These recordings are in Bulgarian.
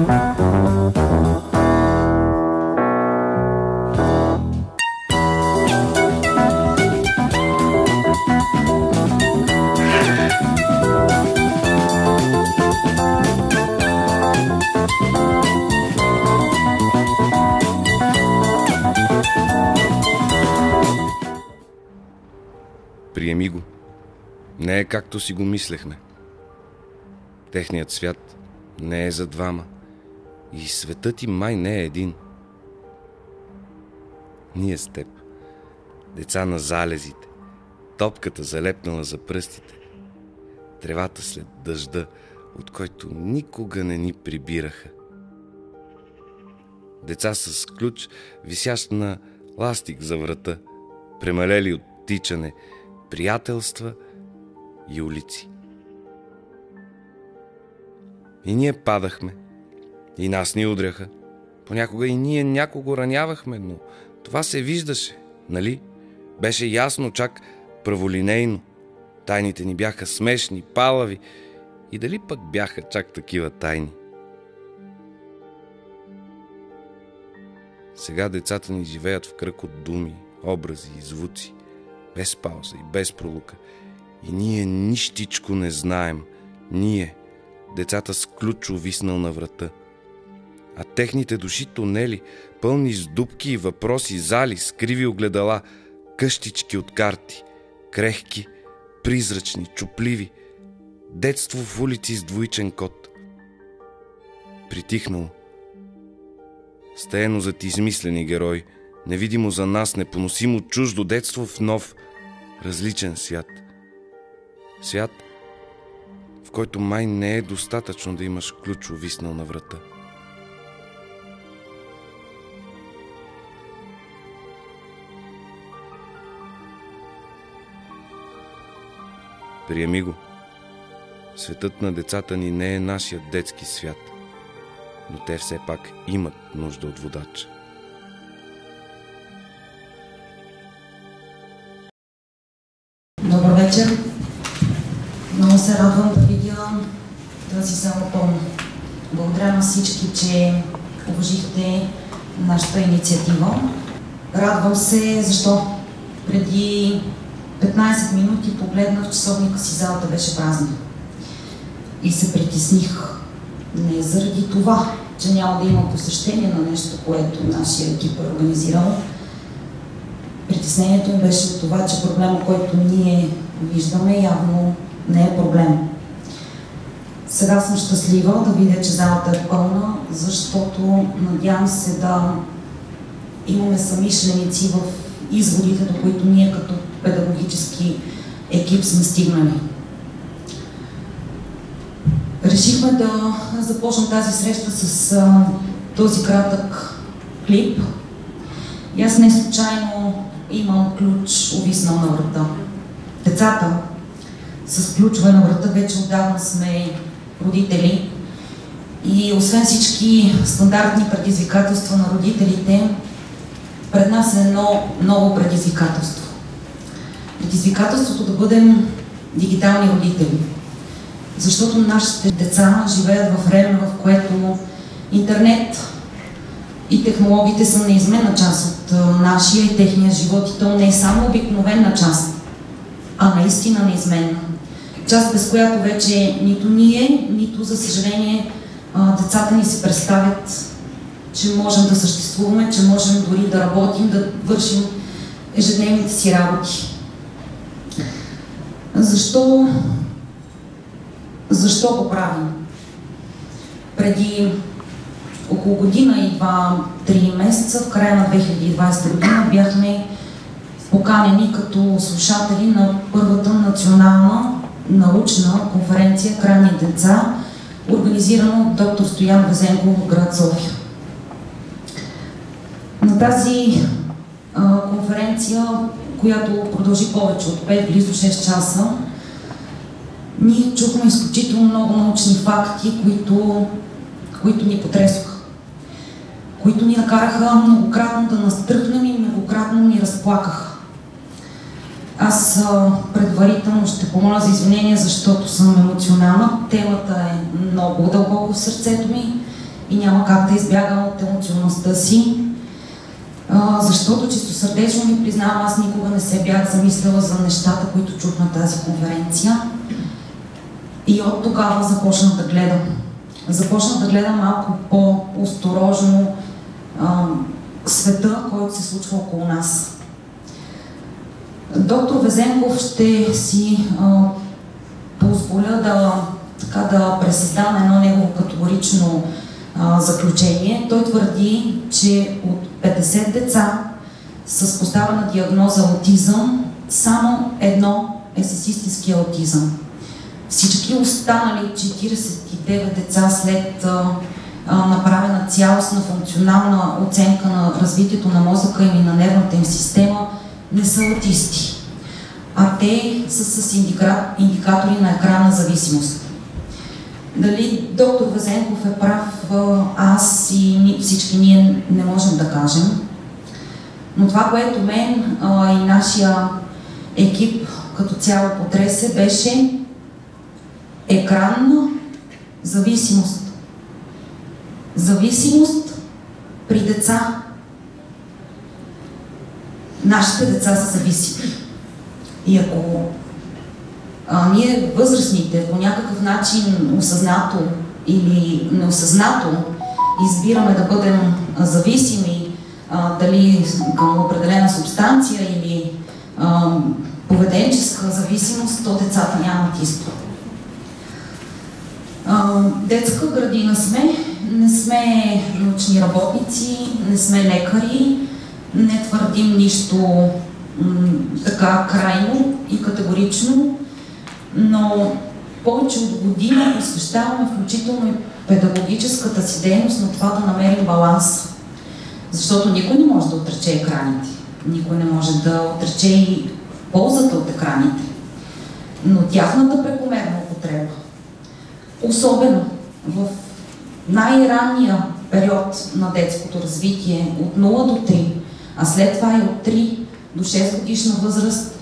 Приеми го. Не е както си го мислехме. Техният свят не е за двама. И светът им май не е един. Ние с теб, деца на залезите, топката залепнала за пръстите, тревата след дъжда, от който никога не ни прибираха. Деца с ключ, висящ на ластик за врата, премалели от тичане, приятелства и улици. И ние падахме, и нас ни удряха. Понякога и ние някого ранявахме, но това се виждаше, нали? Беше ясно, чак праволинейно. Тайните ни бяха смешни, палави. И дали пък бяха чак такива тайни? Сега децата ни живеят в кръг от думи, образи и звуци, без пауза и без пролука. И ние нищичко не знаем. Ние, децата с ключ увиснал на врата. А техните души тунели, пълни с дупки и въпроси, зали, с криви огледала, къщички от карти, крехки, призрачни, чупливи, детство в улици с двоичен код. Притихнало, стеено зад измислени герои, невидимо за нас, непоносимо чуждо детство в нов, различен свят. Свят, в който май не е достатъчно да имаш ключ увиснал на врата. Приеми го. Светът на децата ни не е нашият детски свят, но те все пак имат нужда от водач. Добър вечер. Много се радвам да видя тази зала пълна. Благодаря на всички, че уважихте нашата инициатива. Радвам се, защо преди 15 минути погледнах часовника си, залата беше празна. И се притесних. Не заради това, че няма да има посещение на нещо, което нашия екип е организирал. Притеснението ми беше от това, че проблема, който ние виждаме, явно не е проблем. Сега съм щастлива да видя, че залата е пълна, защото надявам се да имаме самишленици в изводите, до които ние като педагогически екип сме стигнали. Решихме да започнем тази среща с този кратък клип. И аз не случайно имам ключ увиснал на врата. Децата с ключове на врата вече отдавна сме родители и освен всички стандартни предизвикателства на родителите, пред нас е едно ново предизвикателство. Предизвикателството да бъдем дигитални родители. Защото нашите деца живеят във време, в което интернет и технологиите са неизменна част от нашия и техния живот. И то не е само обикновена част, а наистина неизменна. Част, без която вече нито ние, нито, за съжаление, децата ни се представят, че можем да съществуваме, че можем дори да работим, да вършим ежедневните си работи. Защо го правим? Преди около година и 2-3 месеца, в края на 2020 година, бяхме поканени като слушатели на първата национална научна конференция "Крайни деца", организирана от доктор Стоян Везенков в град София. На тази конференция, която продължи повече от 5, близо 6 часа, ние чухме изключително много научни факти, които ни потресоха, които ни накараха многократно да настръхнем и многократно ни разплакаха. Аз предварително ще помоля за извинение, защото съм емоционална. Темата е много дълбоко в сърцето ми и няма как да избягам от емоционалността си, защото чистосърдечно ми признавам, аз никога не се бях замисляла за нещата, които чух на тази конференция. И от тогава започнах да гледам. Започнах да гледам малко по-осторожно света, който се случва около нас. Доктор Везенков ще си позволя да пресъздам едно негово категорично заключение. Той твърди, че от 50 деца с поставена диагноза аутизъм, само едно е с истински аутизъм. Всички останали 49 деца след направена цялостна функционална оценка на развитието на мозъка им и на нервната им система не са аутисти, а те са с индикатори на екранна зависимост. Дали доктор Везенков е прав, аз и всички ние не можем да кажем. Но това, което мен и нашия екип като цяло потресе, беше екранна зависимост. Зависимост при деца. Нашите деца са зависими. И ако ние възрастните по някакъв начин осъзнато или неосъзнато избираме да бъдем зависими, дали към определена субстанция или поведенческа зависимост, то децата нямат избор. Детска градина сме, не сме научни работници, не сме лекари, не твърдим нищо така крайно и категорично, но повече от година посвещаваме включително и педагогическата си дейност на това да намерим баланс. Защото никой не може да отрече екраните, никой не може да отрече и ползата от екраните, но тяхната прекомерна употреба, особено в най-ранния период на детското развитие, от 0 до 3, а след това и от 3 до 6 годишна възраст,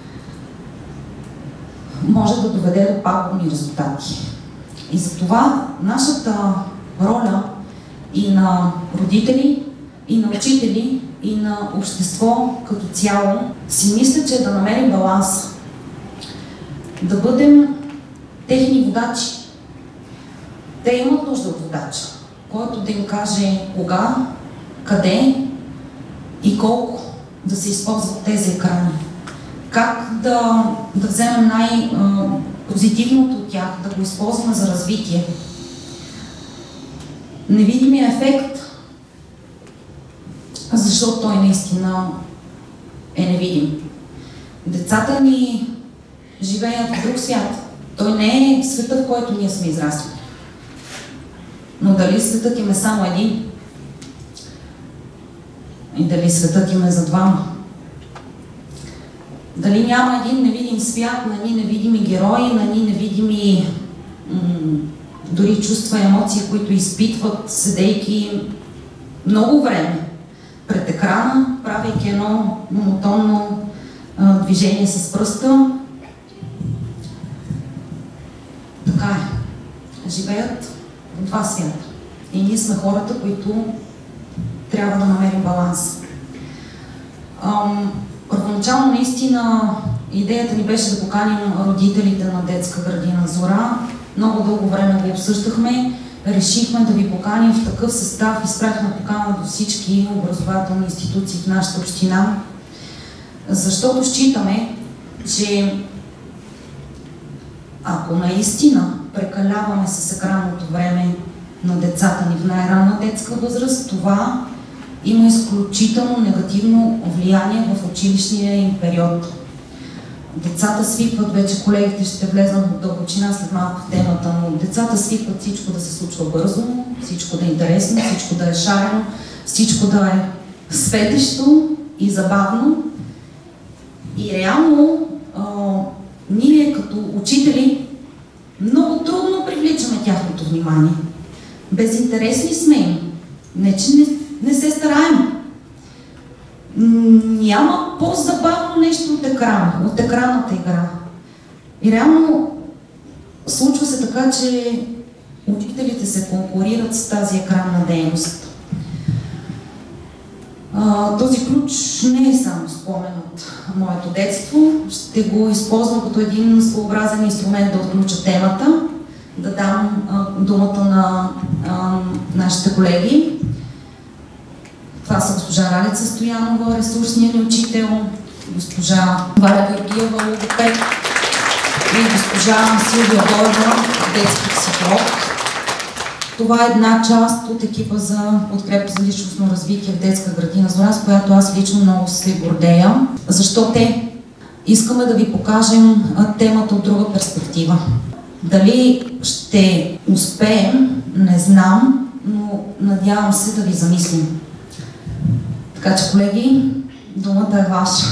може да доведе до пагубни резултати. И затова нашата роля и на родители, и на учители, и на общество като цяло, си мисля, че е да намерим баланс. Да бъдем техни водачи. Те имат нужда от водач, който да им каже кога, къде и колко да се използват тези екрани. Как да вземем най-позитивното от тях, да го използваме за развитие. Невидимия ефект, защото той наистина е невидим. Децата ни живеят в друг свят. Той не е света, в който ние сме израсли. Но дали светът им е само един? И дали светът им е за двама? Дали няма един невидим свят, на ни невидими герои, на ни невидими дори чувства и емоции, които изпитват, седейки много време пред екрана, правейки едно монотонно движение с пръста. Така е. Живеят в два свята. И ние сме хората, които трябва да намерим баланс. Първоначално наистина идеята ни беше да поканим родителите на детска градина Зора. Много дълго време го обсъждахме. Решихме да ви поканим в такъв състав. Изпратихме покана до всички образователни институции в нашата община, защото считаме, че ако наистина прекаляваме с екранното време на децата ни в най-ранна детска възраст, това има изключително негативно влияние в училищния им период. Децата свикват, вече колегите ще влезнат в дълбочина след малко в темата, но децата свикват всичко да се случва бързо, всичко да е интересно, всичко да е шарено, всичко да е светещо и забавно. И реално ние като учители много трудно привличаме тяхното внимание. Безинтересни сме им. Не, че не се стараем. Няма по-забавно нещо от екрана, от екранната игра. И реално случва се така, че Учителите се конкурират с тази екранна дейност. Този ключ не е само спомен от моето детство. Ще го използвам като един своеобразен инструмент да отключа темата, да дам думата на нашите колеги. Това са госпожа Ралица Стоянова, ресурсният ни учител, госпожа Валя Георгиева, логопед и госпожа Силвия Бойева, детски психолог. Това е една част от екипа за подкрепа за личностно развитие в детска градина Зора, с която аз лично много се гордея. Защо те? Искаме да ви покажем темата от друга перспектива. Дали ще успеем, не знам, но надявам се да ви замислим. Така че, колеги, думата е ваша.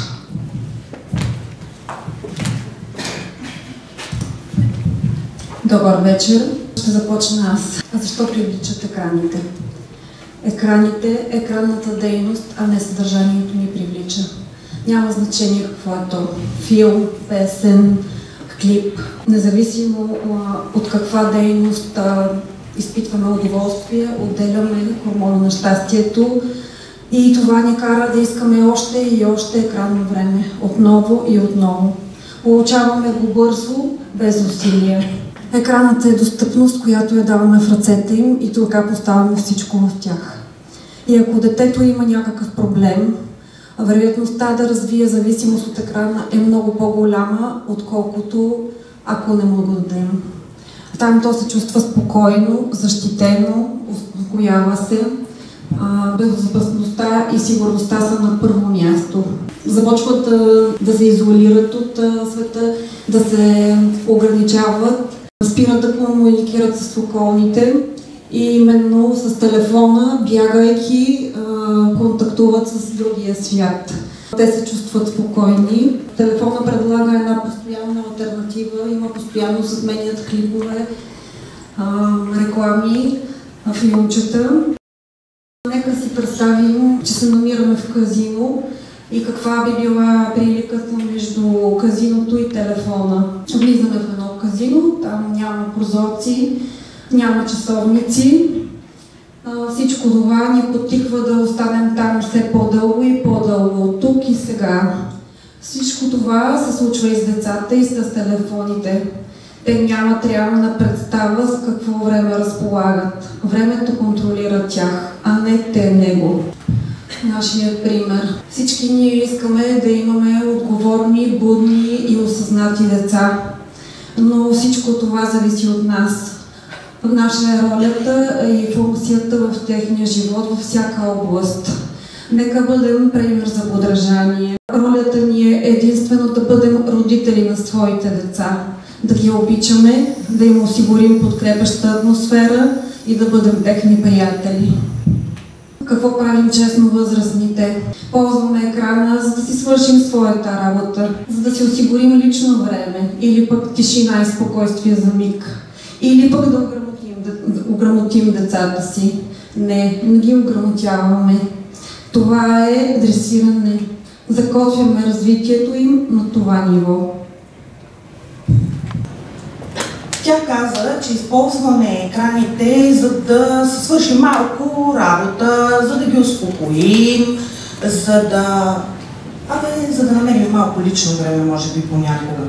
Добър вечер. Ще започна аз. А защо привличат екраните? Екранната дейност, а не съдържанието ни привлича. Няма значение какво е то. Филм, песен, клип. Независимо от каква дейност изпитваме удоволствие, отделяме хормона на щастието и това ни кара да искаме още и още екранно време. Отново и отново. Получаваме го бързо, без усилия. Екранът е достъпност, която я даваме в ръцете им и така поставяме всичко в тях. И ако детето има някакъв проблем, вероятността да развие зависимост от екрана е много по-голяма, отколкото ако не му го дадем. Там то се чувства спокойно, защитено, успокоява се. Безопасността и сигурността са на първо място. Започват да се изолират от света, да се ограничават, спират да комуникират с околните и именно с телефона, бягайки, контактуват с другия свят. Те се чувстват спокойни. Телефона предлага една постоянна алтернатива, има постоянно се сменят клипове, реклами, филмчета. Нека си представим, че се намираме в казино и каква би била приликата между казиното и телефона. Влизаме в едно казино, там няма прозорци, няма часовници. Всичко това ни подтиква да останем там все по-дълго и по-дълго, от тук и сега. Всичко това се случва и с децата, и с телефоните. Те нямат реална представа за какво време разполагат. Времето контролира тях, а не те него. Нашият пример. Всички ние искаме да имаме отговорни, будни и осъзнати деца. Но всичко това зависи от нас. Наша е ролята и функцията в техния живот във всяка област. Нека бъдем пример за подражание. Ролята ни е единствено да бъдем родители на своите деца. Да ги обичаме, да им осигурим подкрепяща атмосфера и да бъдем техни приятели. Какво правим честно възрастните? Ползваме екрана, за да си свършим своята работа, за да си осигурим лично време или пък тишина и спокойствие за миг. Или пък да ограмотим децата си. Не ги ограмотяваме. Това е дресиране. Закотвяме развитието им на това ниво. Тя каза, че използваме екраните, за да се свършим малко работа, за да ги успокоим, за да намерим малко лично време, може би понякога.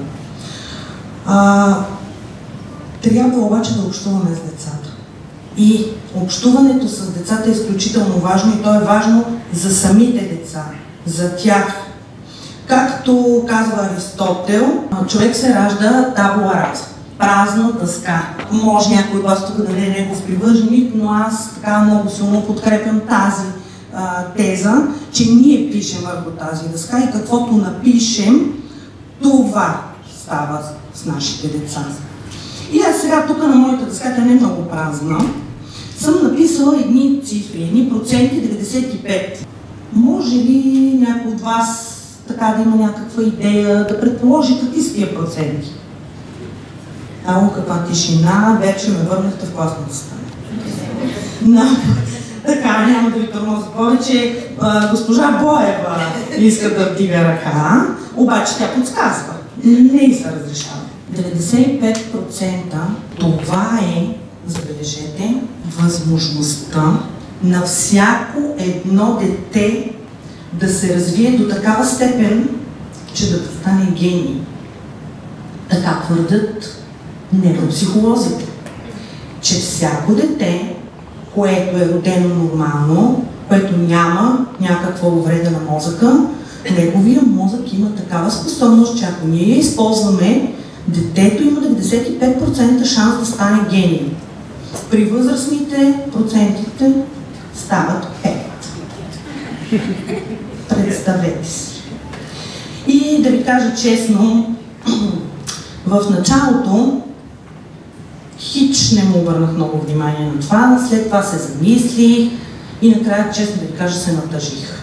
Трябва обаче да общуваме с децата. И общуването с децата е изключително важно и то е важно за самите деца, за тях. Както казва Аристотел, човек се ражда табула раса. Празна дъска. Може някой от вас тук да не е негов привърженик, но аз така много силно подкрепям тази теза, че ние пишем върху тази дъска и каквото напишем, това става с нашите деца. И аз сега тук на моята дъска, тя не е много празна, съм написала едни цифри, едни проценти, 95. Може ли някой от вас така да има някаква идея, да предположи какви са тия проценти? Ало, каква тишина, вече ме върнахте в класната стая. Така, няма да ви тормозя повече. Госпожа Боева иска да вдига ръка, обаче тя подсказва. Не й се разрешава. 95% това е забележете, възможността на всяко едно дете да се развие до такава степен, че да стане гений. Така твърдят невропсихолозите, че всяко дете, което е родено нормално, което няма някаква увреда на мозъка, неговия мозък има такава способност, че ако ние я използваме, детето има 95% шанс да стане гений. При възрастните процентите стават 5. Представете си. И да ви кажа честно, в началото хич не му обърнах много внимание на това, след това се замислих и накрая, честно да ви кажа, се натъжих.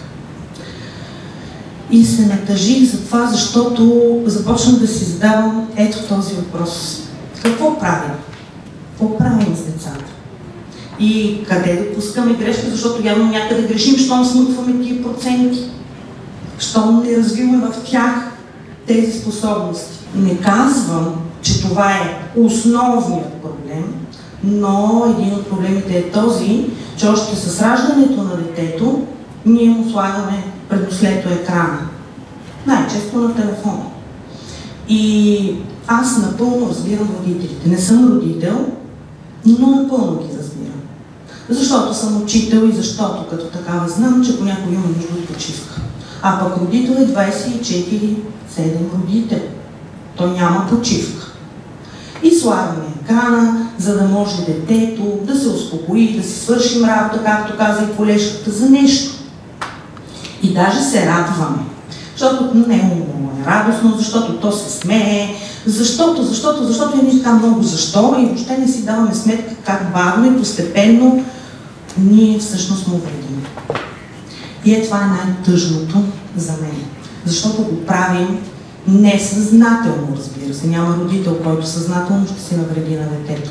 И се натъжих за това, защото започнах да си задавам ето този въпрос. Какво правим? Какво правим с децата? И къде допускаме грешка, защото явно някъде грешим, щом смъкваме тия проценти, щом не развиваме в тях тези способности. Не казвам, че това е основният проблем, но един от проблемите е този, че още с раждането на детето ние му слагаме предпоследно екрана. Най-често на телефона. И аз напълно разбирам родителите. Не съм родител, но напълно ги разбирам. Защото съм учител и защото като такава знам, че понякога има нужда от почивка. А пък родител е 24/7 родител. Той няма почивка. И слагаме екрана, за да може детето да се успокои, да си свършим работа, както каза и колежката, за нещо. И даже се радваме. Защото него е радостно, защото то се смее, защото и ние така много защо и въобще не си даваме сметка как бавно и постепенно ние всъщност му вредим. И това е най-тъжното за мен. Защото го правим несъзнателно, разбира се. Няма родител, който съзнателно ще се навреди на детето.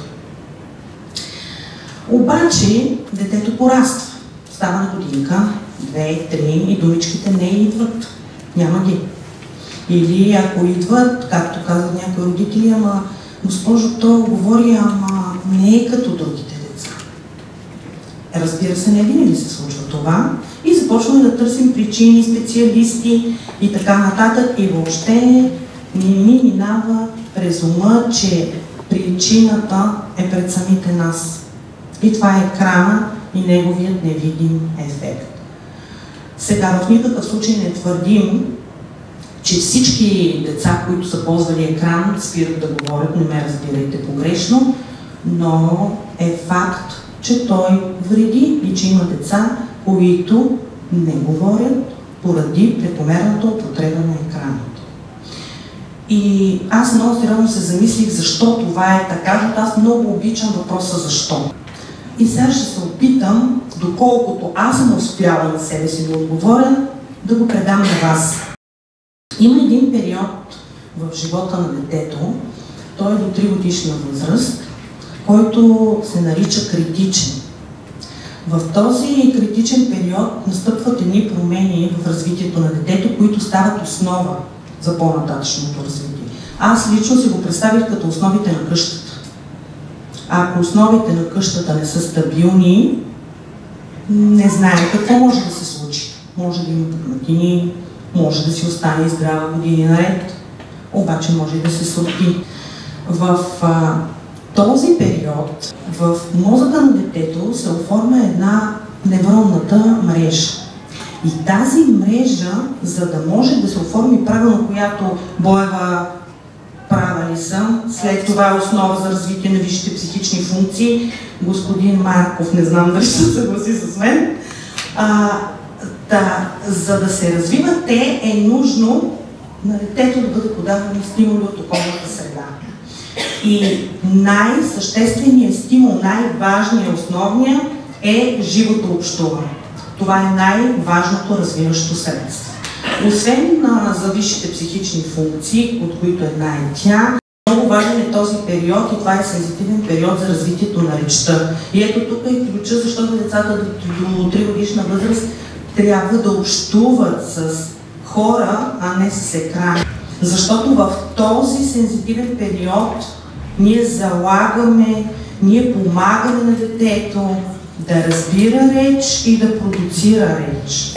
Обаче детето пораства. Става на годинка, 2, 3 и думичките не идват. Няма ги. Или ако идват, както казват някои родители, ама госпожо, то говори, ама не е като другите деца. Разбира се, не винаги се случва това. И започваме да търсим причини, специалисти и така нататък. И въобще не ни минава през ума, че причината е пред самите нас. И това е екрана и неговият невидим ефект. Сега в никакъв случай не твърдим, че всички деца, които са ползвали екран, спират да говорят, не ме разбирайте погрешно, но е факт, че той вреди и че има деца, които не говорят поради прекомерната употреба на екраните. И аз много сериозно се замислих защо това е така, защото аз много обичам въпроса защо. И сега ще се опитам, доколкото аз съм успяла на себе си да отговоря, да го предам на вас. Има един период в живота на детето, той е до 3 годишна възраст, който се нарича критичен. В този критичен период настъпват едни промени в развитието на детето, които стават основа за по-нататъчното развитие. Аз лично си го представих като основите на къщата. Ако основите на къщата не са стабилни, не знаем какво може да се случи. Може да има пукнатини, може да си остане здрава години наред, обаче може да се срути. В този период в мозъка на детето се оформя една невронната мрежа. И тази мрежа, за да може да се оформи правилно, която Боева права ли съм, след това е основа за развитие на висшите психични функции, господин Марков, не знам дали ще се съгласи с мен, за да се развиват те е нужно на детето да бъде подавани стимули от околната среда. И най-същественият стимул, най-важният, основният е живото общуване. Това е най-важното развиващо средство. Освен за висшите психични функции, от които една е тя, много важен е този период и това е сензитивен период за развитието на речта. И ето тук е ключа, защото децата до 3 годишна възраст трябва да общуват с хора, а не с екран. Защото в този сензитивен период ние залагаме ние помагаме на детето да разбира реч и да продуцира реч.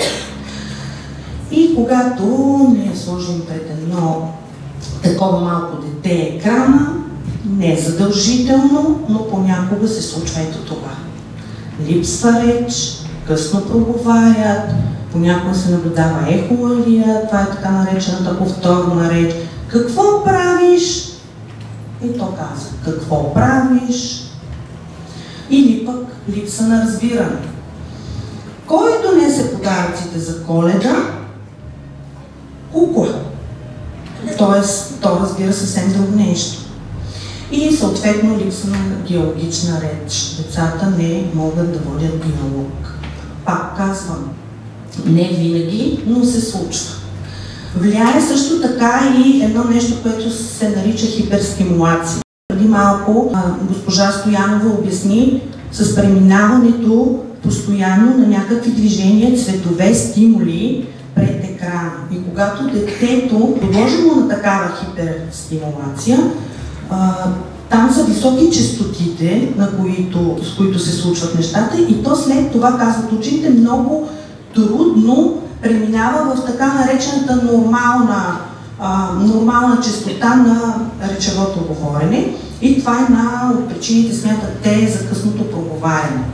И когато ние сложим пред едно такова малко дете екрана, не е задължително, но понякога се случва ето това. Липсва реч, късно проговарят, понякога се наблюдава ехолалия, това е така наречената повторна реч. Какво правиш? И то казва, какво правиш? Или пък липса на разбиране. Кой донесе подаръците за Коледа? Кукла. Тоест, то разбира съвсем друго нещо. И съответно липса на диалогична реч. Децата не могат да водят диалог. Пак казвам, не винаги, но се случва. Влияе също така и едно нещо, което се нарича хиперстимулация. Преди малко госпожа Стоянова обясни с преминаването постоянно на някакви движения, цветове, стимули пред екрана. И когато детето подложено на такава хиперстимулация, там са високи честотите, с които се случват нещата, и то след това, казват учените, много трудно преминава в така наречената нормална честота на речевото говорене. И това е една от причините, смятат те, за късното проговаряне.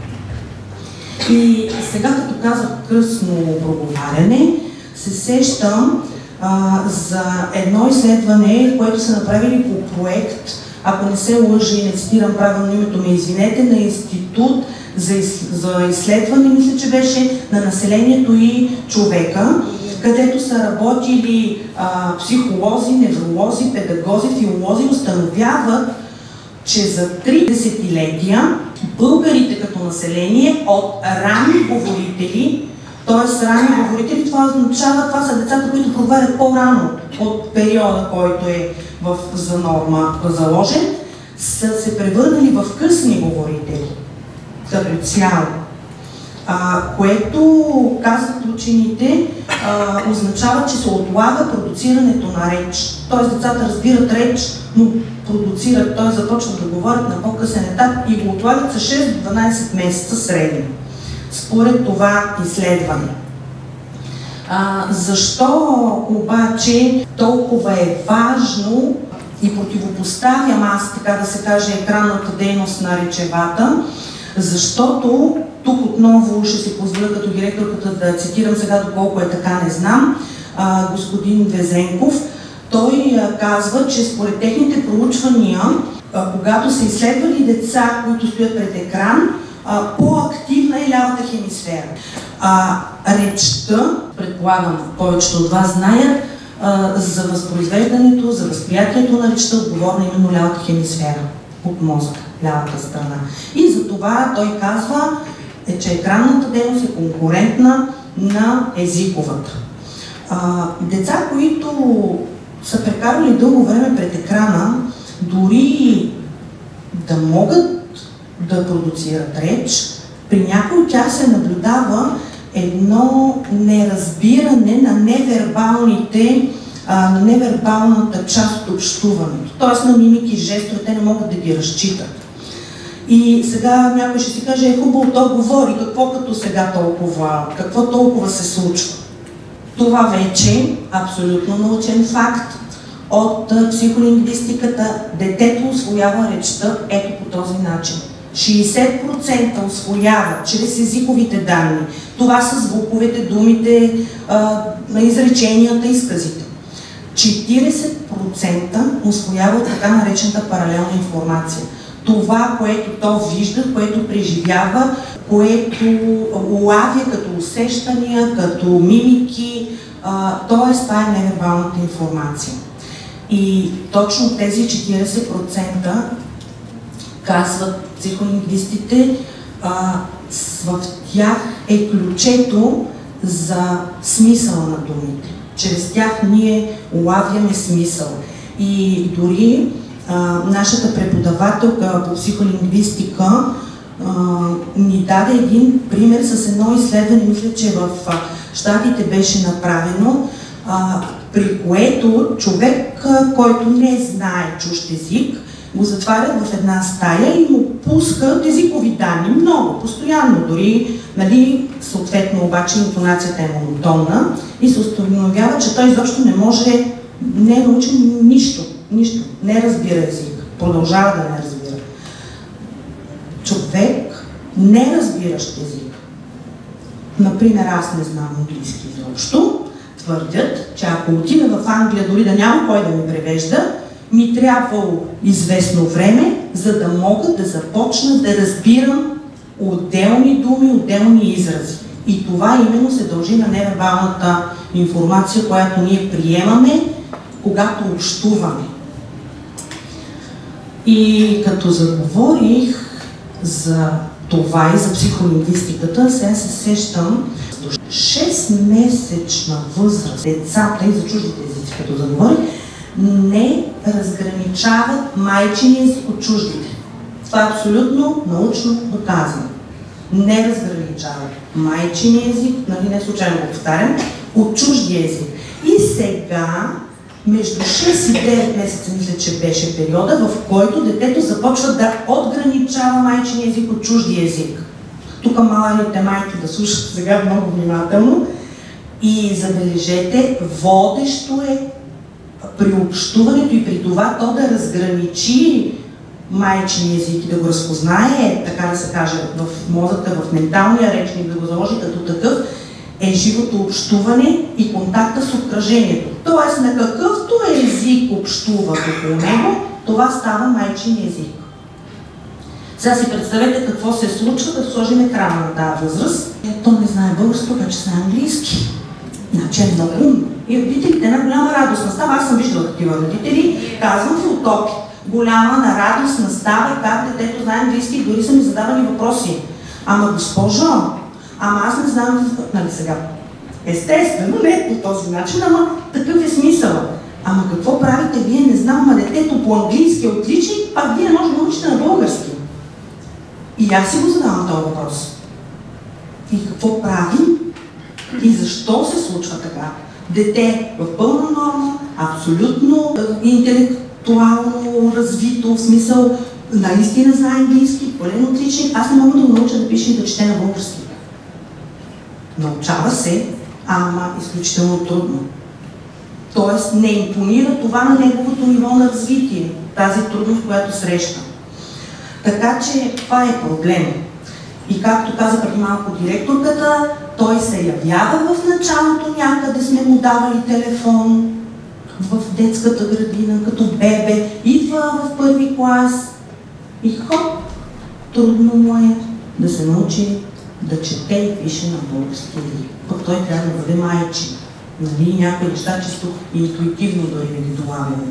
И сега, като казах късно проговаряне, се сещам за едно изследване, което са направили по проект, ако не се лъжа и не цитирам правилно името ми, извинете, на Институт за изследване, мисля, че беше, на населението и човека, където са работили психолози, невролози, педагози, филолози, установяват, че за 3 десетилетия българите като население от ранни говорители, т.е. ранни говорители, това означава, това са децата, които проговарят по-рано от периода, който е за норма заложен, са се превърнали в късни говорители като цяло. Което, казват учените, означава, че се отлага продуцирането на реч. Т.е. децата разбират реч, но продуцират, т.е. започват да говорят на по-късен етап и го отлагат с 6 до 12 месеца средно. Според това изследване. Защо обаче толкова е важно и противопоставям аз, така да се каже, екранната дейност на речевата? Защото тук отново ще си позволя като директорката да цитирам сега, доколко е така, не знам, господин Везенков. Той казва, че според техните проучвания, когато са изследвали деца, които стоят пред екран, по-активна е лявата хемисфера. Речта, предполагам, повечето от вас знаят, за възпроизвеждането, за възприятието на речта отговорна именно лявата хемисфера от мозъка, лявата страна. И за това той казва, че екранната дейност е конкурентна на езиковата. Деца, които са прекарали дълго време пред екрана, дори да могат да продуцират реч, при някои от тях се наблюдава едно неразбиране на невербалната част от общуването, т.е. на мимики и жестове, те не могат да ги разчитат. И сега някой ще си каже, хубаво, то говори, какво толкова се случва. Това вече е абсолютно научен факт от психолингвистиката. Детето усвоява речта ето по този начин. 60% усвоява чрез езиковите данни. Това са звуковете, думите, изреченията, изказите. 40% усвоява така наречената паралелна информация. Това, което то вижда, което преживява, което улавя като усещания, като мимики, т.е. това е невербалната информация. И точно тези 40% казват психолингвистите, в тях е ключето за смисъла на думите. Чрез тях ние улавяме смисъл. И дори нашата преподавателка по психолингвистика ни даде един пример с едно изследване, мисля, че в Щатите беше направено, при което човек, който не знае чужд език, го затварят в една стая и му пускат езикови данни, много, постоянно, дори, нали, съответно обаче интонацията е монотонна и се установява, че той изобщо не може, не е научен нищо, не разбира език, продължава да не разбира. Човек, не разбиращ език, например, аз не знам английски изобщо, твърдят, че ако отида в Англия, дори да няма кой да ми превежда, ми трябвало известно време, за да мога да започна да разбирам отделни думи, отделни изрази. И това именно се дължи на невербалната информация, която ние приемаме, когато общуваме. И като заговорих за това и за психолингвистиката, сега се сещам, до 6-месечна възраст децата и за чуждите езици, като заговорих, не разграничават майчиния език от чуждите. Това е абсолютно научно доказано. Не разграничават майчиния език, нали, не случайно го повтарям, от чуждия език. И сега, между 6 и 9 месеца, мисля, че беше периода, в който детето започва да отграничава майчиния език от чуждия език. Тук малите майки да слушат сега много внимателно. И забележете, водещо е при общуването и при това то да разграничи майчин език и да го разпознае, така да се каже, в мозъка, в менталния речник, да го заложи като такъв, е живото общуване и контакта с обкръжението. Тоест, на какъвто език общува около него, това става майчин език. Сега си представете какво се случва, като сложим екрана на тази възраст. То не знае български, обаче знае английски. Значи е много умно. И родителите една голяма радост настава. Аз съм виждала такива родители, казвам ви от опит. Голяма радост настава как детето знае английски и дори са ми задавани въпроси. Ама госпожо, ама аз не знам, нали сега, естествено, не по този начин, ама такъв е смисъл. Ама какво правите вие, не знам, ама детето по английски е отличник, пак вие може да научите на български. И аз си го задавам този въпрос. И какво правим? И защо се случва така? Дете в пълна норма, абсолютно интелектуално развито, в смисъл, наистина знае английски, пълен отличник, аз не мога да го науча да пише и да чете на български. Научава се, ама изключително трудно. Тоест не импонира това на неговото ниво на развитие, тази трудност, която среща. Така че това е проблем. И както каза преди малко директорката, той се явява в началото, някъде сме му давали телефон, в детската градина, като бебе, идва в първи клас и хоп, трудно му е да се научи да чете и пише на български език. Пък той трябва да бъде майчин. Нали, някои неща чисто интуитивно дори да ги долавяме.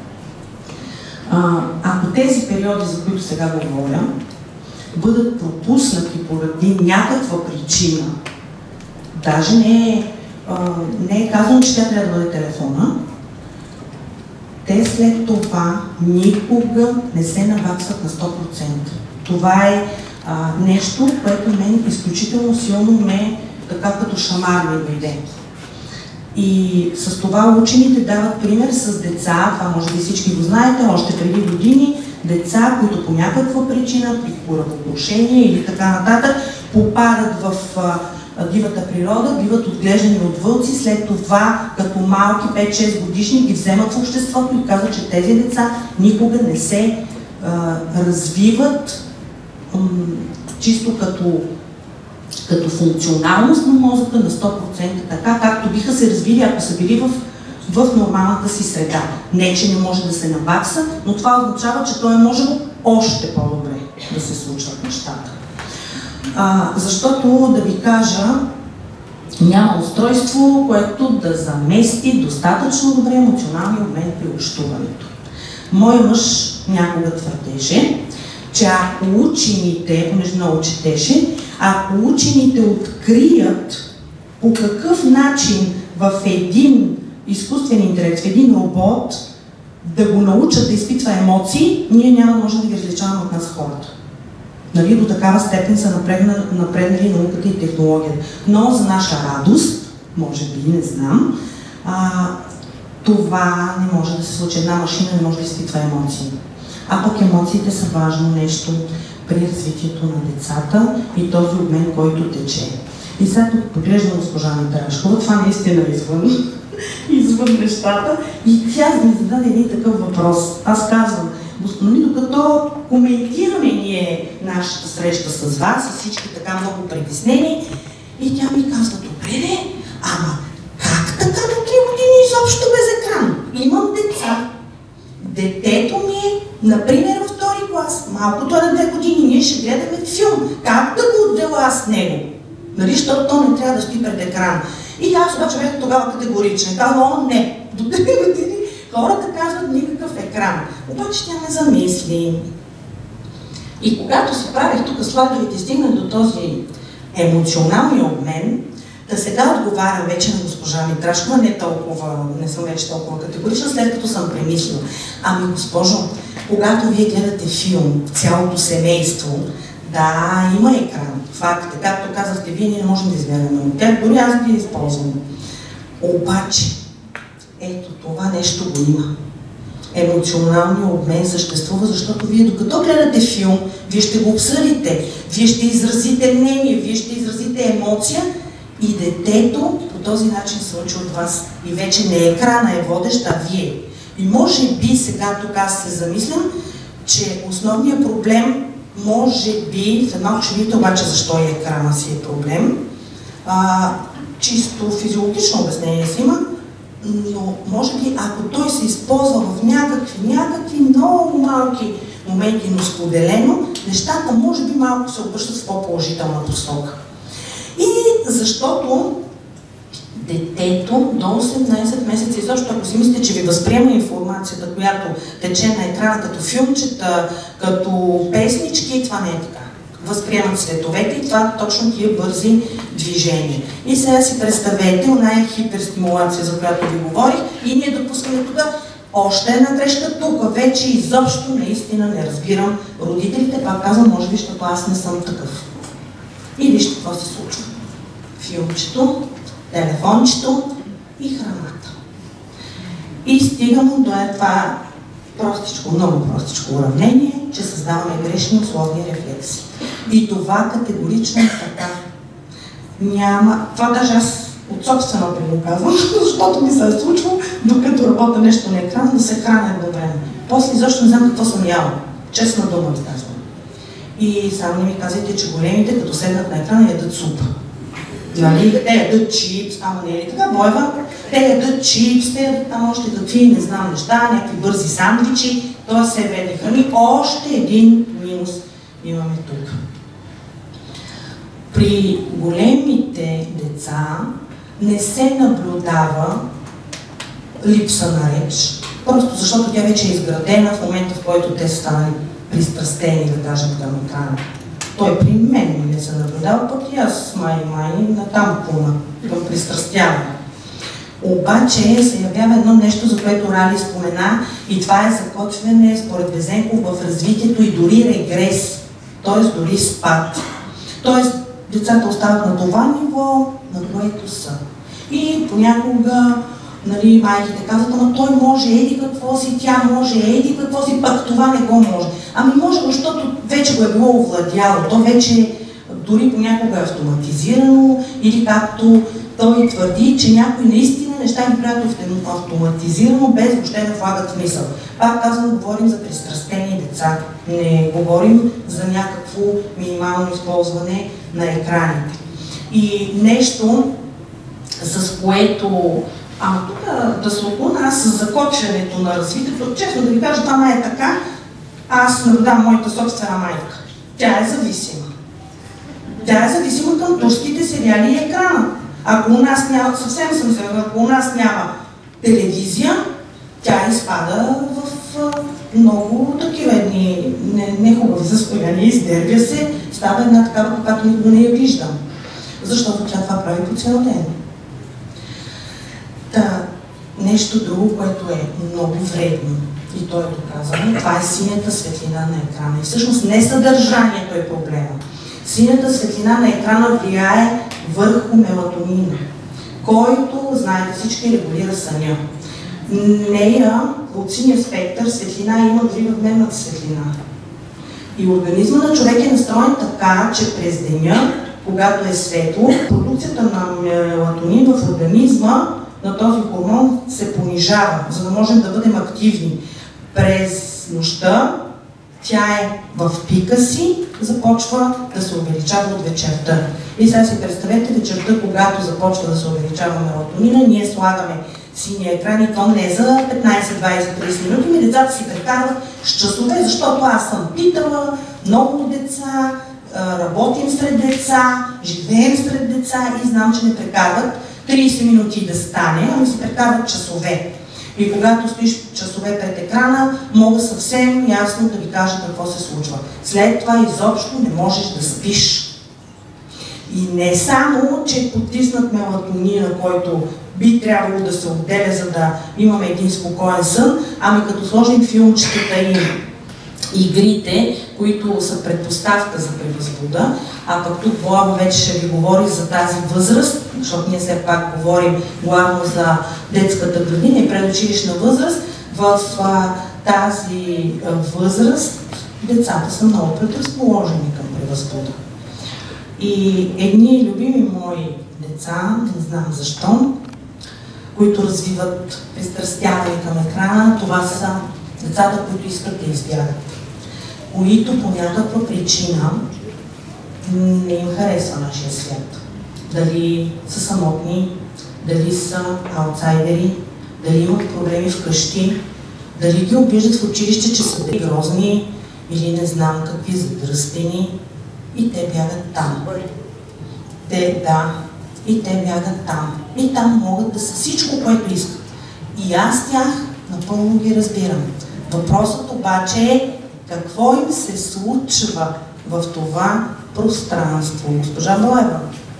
Ако тези периоди, за които сега говоря, бъдат пропуснати поради някаква причина, даже не е казано, че тя трябва да бъде телефона, те след това никога не се наваксват на 100%. Това е нещо, което мен изключително силно ме така като шамар ми дойде. И с това учените дават пример с деца, това може би всички го знаете, още преди години, деца, които по някаква причина, при правоотношение или така нататък, попадат в дивата природа, биват отглеждани от вълци, след това като малки 5-6 годишни ги вземат в обществото и казват, че тези деца никога не се развиват чисто като функционалност на мозъка на 100%, така както биха се развили, ако са били в нормалната си среда. Не, че не може да се навакса, но това означава, че той е можело още по-добре да се случват нещата. Защото, да ви кажа, няма устройство, което да замести достатъчно добре емоционалния обмен при общуването. Мой мъж някога твърдеше, че ако учените, понеже много четеше, ако учените открият по какъв начин в един изкуствен интелект, в един робот, да го научат да изпитва емоции, ние няма да можем да ги различаваме от нас хората. Нали, до такава степен са напреднали науката и технологията. Но за наша радост, може би, не знам, това не може да се случи. Една машина не може да изпитва емоции. А пък емоциите са важно нещо при развитието на децата и този обмен, който тече. И сега тук поглеждам госпожа Митрашкова, това наистина е извън нещата, и тя ми зададе един такъв въпрос. Аз казвам, докато коментираме ние нашата среща с вас, с всички така много притеснения, и тя ми казва, добре, ама как така до 3 години изобщо без екран? Имам деца. Детето ми е, например, във 2-ти клас. Малкото е на 2 години, ние ще гледаме филм. Как да го отделя аз с него? Нали, защото то не трябва да стои пред екран. И аз обаче бях тогава категорична. Казвам, не, до 3 години хората казват никакъв екран. Обаче тя ме замисли. И когато се правих тук слайдовете, стигнах до този емоционалния обмен, да сега отговарям вече на госпожа Митрашкова, не съм вече толкова категорична, след като съм премислила. Ами, госпожо, когато вие гледате филм, цялото семейство, да, има екран, факт е. Както казахте, вие не можем да изгледаме от тях, дори аз ги използвам. Обаче, ето това нещо го има. Емоционалният обмен съществува, защото вие докато гледате филм, вие ще го обсъдите, вие ще изразите мнение, вие ще изразите емоция и детето по този начин се учи от вас. И вече не екрана е водещ, а вие. И може би сега тук аз се замислям, че основният проблем може би, след малко ще видите обаче защо и екрана си е проблем, чисто физиологично обяснение си има, но може би ако той се използва в някакви много малки моменти, но споделено, нещата може би малко се обръщат в по-положителна посока. И защото детето до 18 месеца, изобщо ако си мислите, че ви възприема информацията, която тече на екрана като филмчета, като песнички, това не е така. Възприемат цветовете и това точно тия бързи движения. И сега си представете оная хиперстимулация, за която ви говорих, и ние допускаме тук още една грешка. Тук вече изобщо наистина не разбирам родителите, пак казвам, може би, защото аз не съм такъв. И вижте какво се случва. Филмчето, телефончето и храната. И стигаме до това простичко, много простичко уравнение, че създаваме грешни условни рефлекси. И това категорично е така. Няма... Това даже аз от собствено го казвам, защото ми се е случвало, докато работя нещо на екран, да се храня едновременно. После изобщо не знам какво съм яла. Честна дума ви казвам. И само не ми казвайте, че големите, като седнат на екрана, ядат супа. Нали? Те ядат чипс, ама не е ли така, Бойва? Те ядат чипс, те ядат там още какви, не знам неща, някакви бързи сандвичи, т.е. все бедни храни. Още един минус имаме тук. При големите деца не се наблюдава липса на реч, просто защото тя вече е изградена в момента, в който те са станали пристрастени, да кажем, към екрана. Той при мен не се наблюдава, пък и аз май натам пуна, към пристрастяване. Обаче се явява едно нещо, за което Рали спомена, и това е закотвяне, според Везенков, в развитието и дори регрес, т.е. дори спад. Т.е. децата остават на това ниво, на което са. И понякога, нали, майките казват, ама той може еди какво си, тя може еди какво си, пък това не го може. Ами може, защото вече го е било овладяло, то вече дори понякога е автоматизирано, или както той твърди, че някои наистина неща ги правят автоматизирано, без въобще да влагат мисъл. Пак казвам, говорим за пристрастени деца, не говорим за някакво минимално използване на екраните. И нещо, с което тук да се отклоня аз с закочването на развитието, честно да ви кажа, това е така, аз наблюдавам моята собствена майка. Тя е зависима. Тя е зависима към турските сериали и екрана. Ако у нас няма, съвсем съм се, ако у нас няма телевизия, тя изпада в много такива едни нехубави състояния, издервя се, става една такава, когато никога не я виждам. Защото тя това прави по цял ден. Нещо друго, което е много вредно, и то е доказано, това е синята светлина на екрана. И всъщност не съдържанието е проблема. Синята светлина на екрана влияе върху мелатонина, който, знаете всички, регулира съня. Нея от синия спектър светлина има дори в дневната светлина. И организма на човек е настроен така, че през деня, когато е светло, продукцията на мелатонин в организма на този хормон се понижава, за да можем да бъдем активни. През нощта тя е в пика си, започва да се увеличава от вечерта. И сега си представете вечерта, когато започва да се увеличава мелатонина, ние слагаме синия екран и то не за 15, 20, 30 минути, ми децата си прекарват с часове, защото аз съм питала много деца, работим сред деца, живеем сред деца и знам, че не прекарват 30 минути да стане, ами си прекарват часове. И когато стоиш часове пред екрана, мога съвсем ясно да ви кажа какво се случва. След това изобщо не можеш да спиш. И не само, че е потиснат мелатонина, който би трябвало да се отделя, за да имаме един спокоен сън, ами като сложим филмчетата и игрите, които са предпоставка за превъзбуда, а пък тук Боява вече ще ви говори за тази възраст, защото ние все пак говорим главно за детската градина и предучилищна възраст. В тази възраст децата са много предразположени към превъзбуда. И едни любими мои деца, не знам защо, които развиват пристрастяване към екрана, това са децата, които искат да избягат, които по някаква причина не им харесва нашия свят. Дали са самотни, дали са аутсайдери, дали имат проблеми вкъщи, дали ги обиждат в училище, че са грозни или не знам какви задръстени, и те бягат там. И те бягат там. И там могат да са всичко, което искат. И аз тях напълно ги разбирам. Въпросът обаче е какво им се случва в това пространство. Госпожа Боева.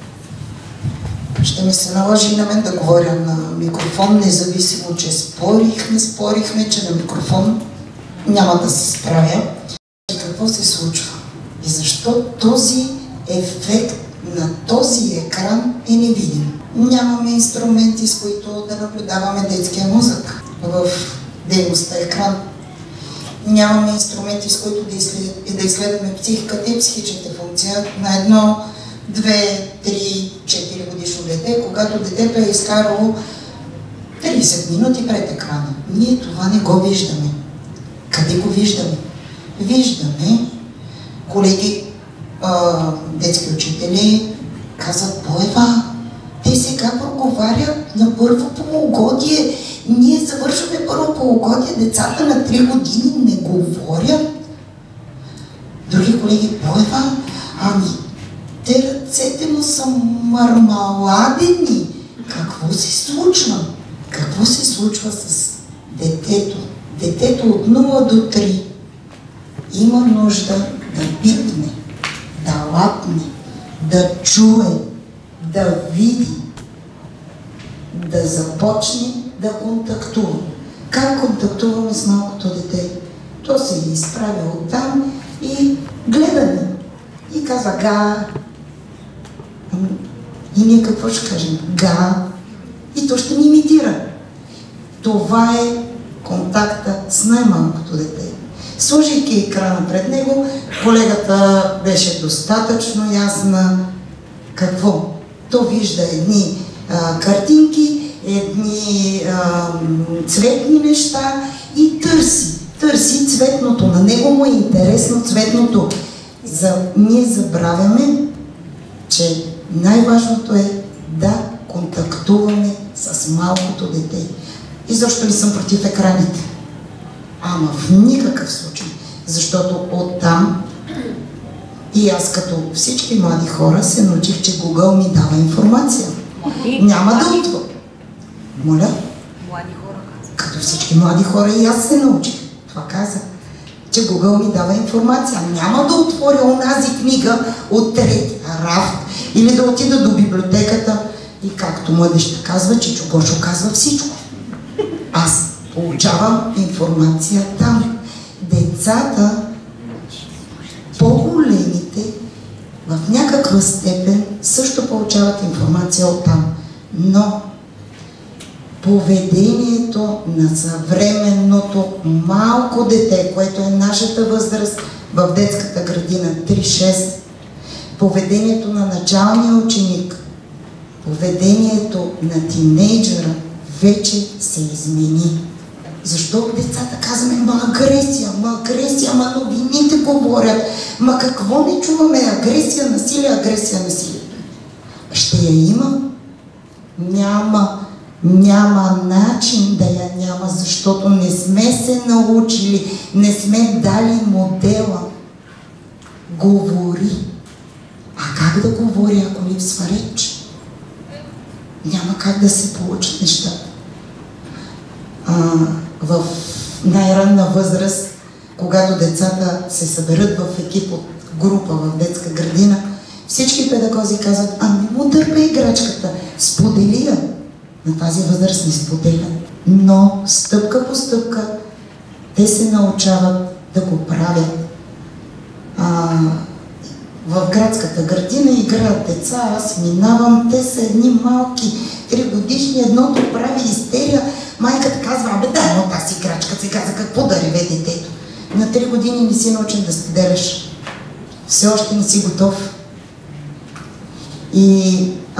Ще ми се наложи и на мен да говоря на микрофон, независимо, че спорихме, че на микрофон няма да се справя. Какво се случва? И защо този ефект на този екран е невидим? Нямаме инструменти, с които да наблюдаваме детския мозък в дейността екран. Нямаме инструменти, с които да изследваме психиката и психичната функция на едно, 2, 3, 4 годишно дете, когато детето е изкарало 30 минути пред екрана. Ние това не го виждаме. Къде го виждаме? Виждаме колеги, детски учители казват: Боева, те сега проговарят на първо полугодие. Ние завършваме първо полугодие, децата на 3 години не говорят. Други колеги: Боева, ами те ръцете му са мармаладени. Какво се случва? Какво се случва с детето? Детето от 0 до 3 има нужда да пипне, да лапне, да чуе, да види, да започне да контактува. Как контактуваме с малкото дете? То се изправя оттам и гледа ни. И казва: га. И ние какво ще кажем? Га. И то ще ни имитира. Това е контакта с най-малкото дете. Служайки екрана пред него, колегата беше достатъчно ясна. Какво? То вижда едни картинки, едни цветни неща и търси цветното. На него му е интересно цветното. Ние забравяме, че най-важното е да контактуваме с малкото дете. И защо ли съм против екраните? Ама в никакъв случай. Защото оттам и аз като всички млади хора се научих, че Google ми дава информация. Няма да отворя. Моля? Млади хора каза. Като всички млади хора и аз се научих. Това каза. Че Google ми дава информация. Няма да отворя онази книга от трети рафт или да отида до библиотеката и както младежта казва, че Чукошо казва всичко. Аз получавам информация там. Децата, по-големите, в някаква степен също получават информация оттам. Но поведението на съвременното малко дете, което е нашата възраст в детската градина 3-6, поведението на началния ученик, поведението на тинейджера вече се измени. Защо децата казваме, ма агресия, ма новините говорят, ма какво не чуваме, агресия, насилие. Ще я има? Няма начин да я няма, защото не сме се научили, не сме дали модела. Говори. А как да говори, ако липсва реч? Няма как да се получат нещата. В най-ранна възраст, когато децата се съберат в екип от група в детска градина, всички педагози казват, не му дърпа играчката, сподели я. На тази възраст не споделят. Но стъпка по стъпка те се научават да го правят. В градската градина играят деца, аз минавам, те са едни малки, 3-годишни, едното прави истерия, майката казва, дай му тази играчка, сега за какво да реве детето? На 3 години не си научен да споделяш. Все още не си готов. И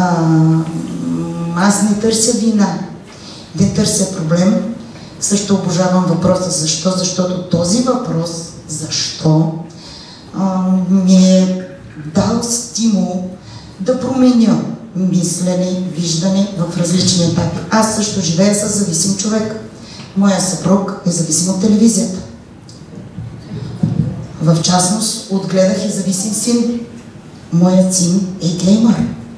аз не търся вина, не търся проблем. Също обожавам въпроса защо, защото този въпрос, защо, ми е дал стимул да променя мислене, виждане в различни етапи. Аз също живея с зависим човек. Моя съпруг е зависим от телевизията. В частност, отгледах и зависим син. Моят син е геймър.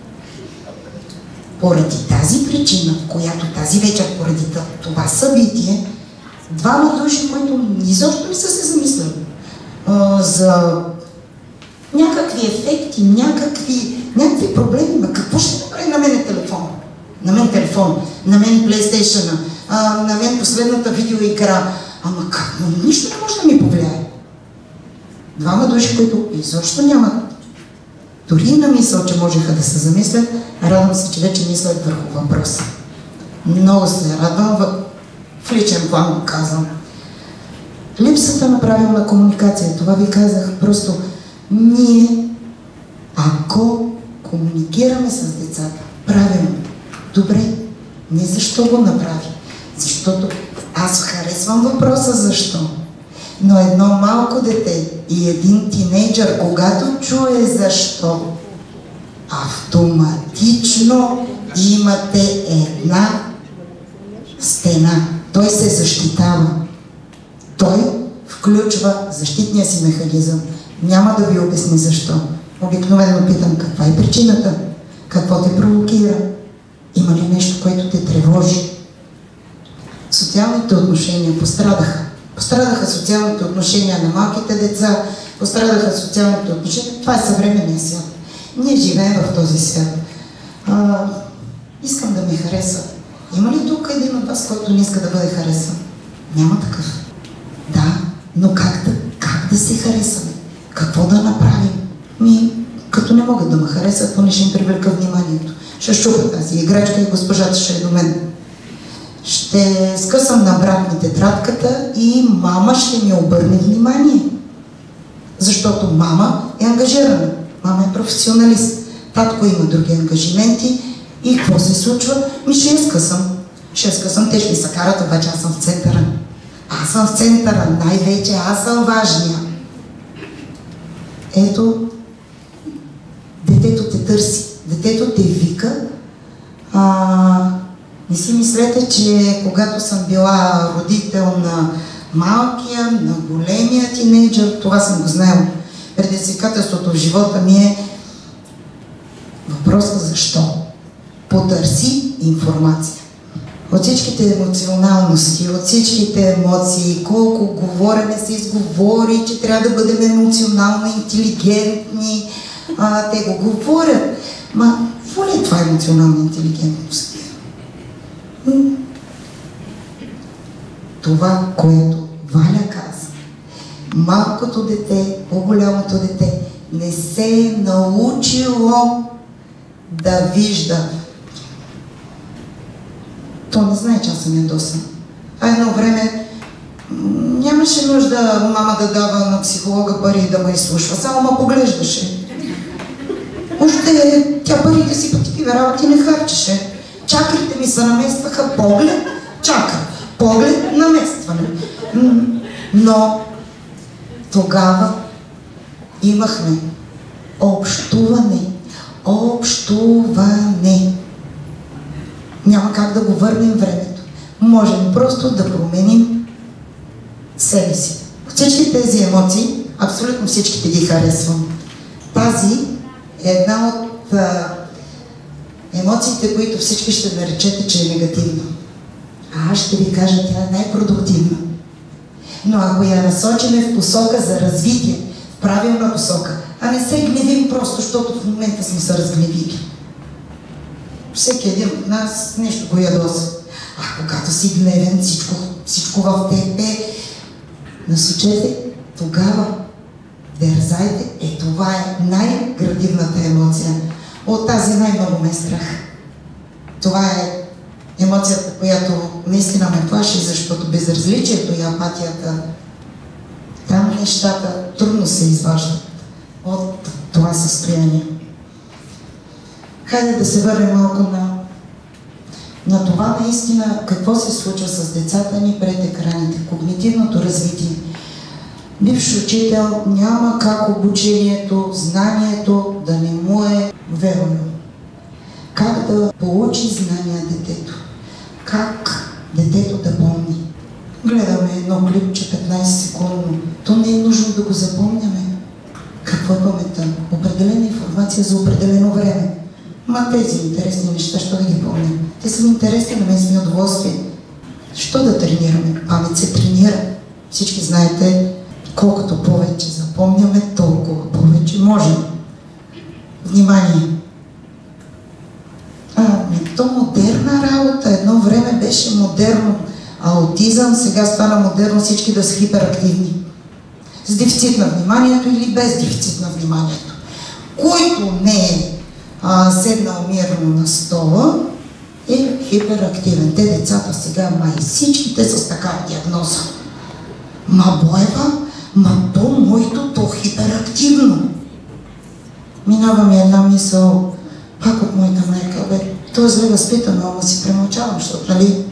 Поради тази причина, която тази вечер, поради това събитие, 2 души, които изобщо не са се замисляли за някакви ефекти, някакви проблеми. Ма какво ще направи на мен телефон? На мен телефон, на мен PlayStation, на мен последната видеоигра. Ама как? Но нищо не може да ми повлияе. 2 души, които изобщо нямат дори на мисъл, че можеха да се замислят, радвам се, че вече мислят върху въпроса. Много се радвам, в личен план го казвам. Липсата на правилна комуникация, това ви казах, просто ние, ако комуникираме с децата правилно, добре, не защо го направи, защото аз харесвам въпроса защо. Но едно малко дете и един тинейджър, когато чуе защо, автоматично имате една стена. Той се защитава. Той включва защитния си механизъм. Няма да ви обясни защо. Обикновено питам, каква е причината? Какво те провокира? Има ли нещо, което те тревожи? Социалните отношения пострадаха. Пострадаха социалните отношения на малките деца, пострадаха социалните отношения. Това е съвременния свят. Ние живеем в този свят. Искам да ме хареса. Има ли тук един от вас, който не иска да бъде харесан? Няма такъв. Да, но как да се харесаме? Какво да направим? Като не могат да ме харесат, поне ще им привлека вниманието. Ще щупа тази играчка и госпожата ще е до мен. Ще скъсам на брат ми тетрадката и мама ще ми обърне внимание. Защото мама е ангажирана. Мама е професионалист. Татко има други ангажименти. И какво се случва? Ще я скъсам. Ще я скъсам, те ще ми се карат, обаче аз съм в центъра. Аз съм в центъра, най-вече аз съм важния. Ето, детето те търси, детето те вика. Не си мислете, че когато съм била родител на малкия, на големия тинейджър, това съм го знаела. Предизвикателството в живота ми е въпроса защо. Потърси информация. От всичките емоционалности, от всичките емоции, колко говорене се изговори, че трябва да бъдем емоционално интелигентни, те го говорят. Ма, какво ли е това емоционална интелигентност? Това, което Валя каза. Малкото дете, по-голямото дете не се е научило да вижда. То не знае, че аз съм ядосан. А едно време нямаше нужда мама да дава на психолога пари и да ме изслушва, само ме поглеждаше. Още тя парите си по такива работи не харчеше. Чакрите ми се наместваха, поглед, чакра, поглед, наместване. Но тогава имахме общуване. Няма как да го върнем времето. Можем просто да променим себе си. Всички тези емоции, абсолютно всичките ги харесвам. Тази е една от емоциите, които всички ще наречете, че е негативна. А аз ще ви кажа, тя е най-продуктивна. Но ако я насочиме в посока за развитие, в правилна посока, а не се гневим просто, защото в момента сме се разгневили. Всеки един от нас нещо го ядоса. А когато си гневен, всичко в теб е. Насочете тогава, дерзайте, това е най-градивната емоция. От тази най-много ме е страх. Това е емоцията, която наистина ме плаши, защото безразличието и апатията, там нещата трудно се изваждат от това състояние. Хайде да се върнем малко на това наистина какво се случва с децата ни пред екраните, когнитивното развитие. Бивш учител няма как обучението, знанието да не му е верно. Как да получи знания детето? Как детето да помни? Гледаме едно клипче 15 секундно. То не е нужно да го запомняме. Какво е паметта? Определена информация за определено време. Ма тези интересни неща, що да ги помним? Те са ми интересни, на мен са ми удоволствие. Що да тренираме? Памет се тренира. Всички знаете, колкото повече запомняме, толкова повече можем. Внимание! То модерна работа. Едно време беше модерно аутизъм, сега стана модерно всички да са хиперактивни. С дефицит на вниманието или без дефицит на вниманието. Който не е седнал мирно на стола, е хиперактивен. Те децата сега май всичките с такава диагноза. Ма Боева, то моето, то хиперактивно. Минава ми една мисъл, пак от моята майка, той е зле възпитан, ама си премълчавам, защото, нали?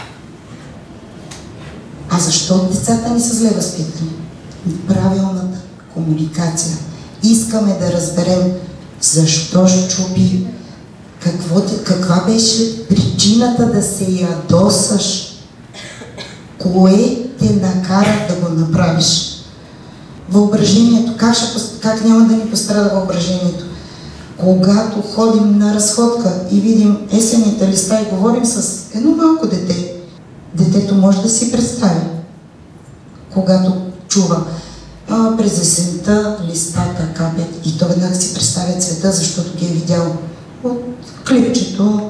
А защо децата ни са зле възпитани? Правилната комуникация. Искаме да разберем защо щупи, каква беше причината да се ядосаш, кое те накара да го направиш. Въображението, как няма да ни пострада въображението? Когато ходим на разходка и видим есенните листа и говорим с едно малко дете, детето може да си представи, когато чува през есента листата капят и то веднага си представя цвета, защото ги е видял от клипчето.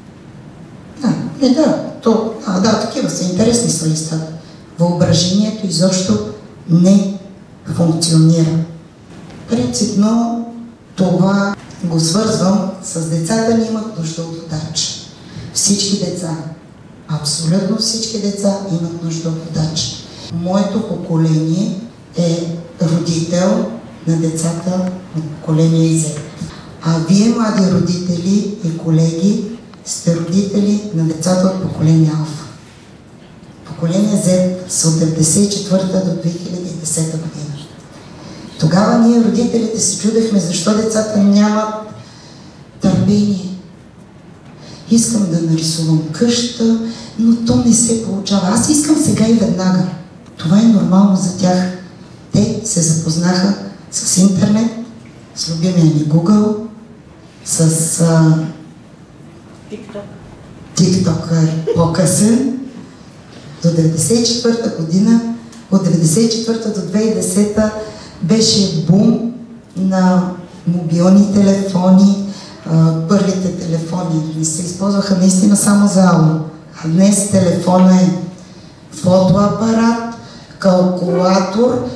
Такива са, интересни са листата. Въображението изобщо не функционира. Принципно това го свързвам с децата ни имат нужда от водач. Всички деца, абсолютно всички деца имат нужда от водач. Моето поколение е родител на децата от поколение Z. А вие, млади родители и колеги, сте родители на децата от поколение Алфа. Поколение Z са от 1994 до 2010 година. Тогава ние, родителите, се чудехме защо децата нямат търпение. Искам да нарисувам къща, но то не се получава. Аз искам сега и веднага. Това е нормално за тях. Те се запознаха с интернет, с любимия ни Google, с TikTok е по-късен. До 1994 година, от 1994 до 2010 беше бум на мобилни телефони. Първите телефони не се използваха наистина само за ало. А днес телефона е фотоапарат, калкулатор,